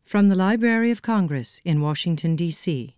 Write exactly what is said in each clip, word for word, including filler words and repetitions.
From the Library of Congress in Washington, D C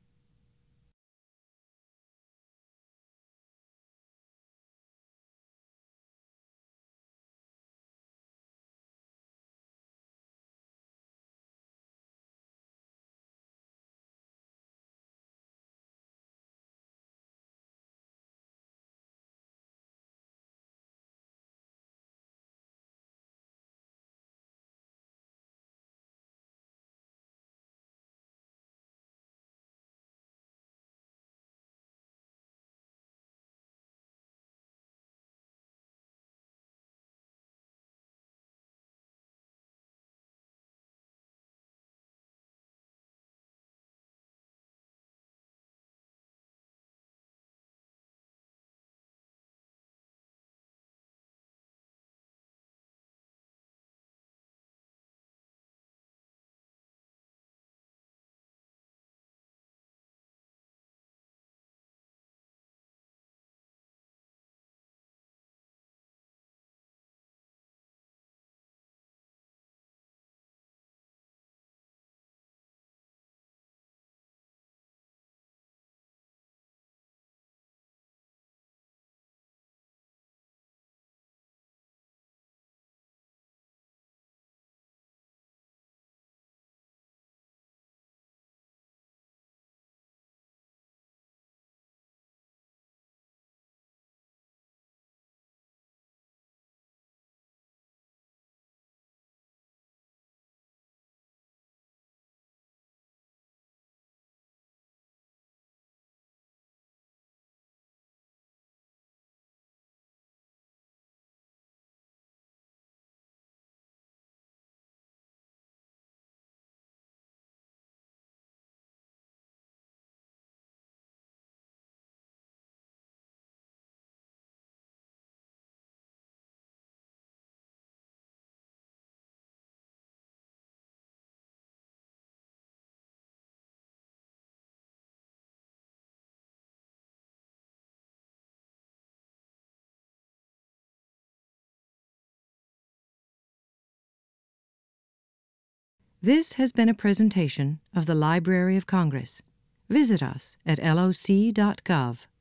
This has been a presentation of the Library of Congress. Visit us at L O C dot gov.